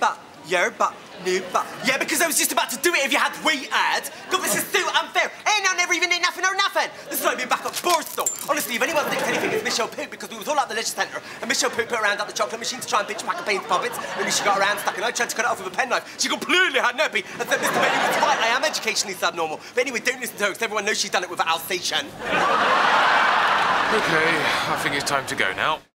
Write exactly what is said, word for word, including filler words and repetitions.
but, yerba, nooba. Yeah, because I was just about to do it if you had waited. God, this is so unfair. And I never even did nothing or nothing. This is like being back at Borstal. Honestly, if anyone thinks anything, it's Michelle Poop, because we was all at the leisure centre, and Michelle Poop put around at the chocolate machine to try and pitch a pack of paint puppets, and she got around stuck, and I tried to cut it off with a penknife. She completely had no pee, and said, Mister Bailey was right, I am educationally subnormal. But anyway, don't listen to her, because everyone knows she's done it with an Alsatian. OK, I think it's time to go now.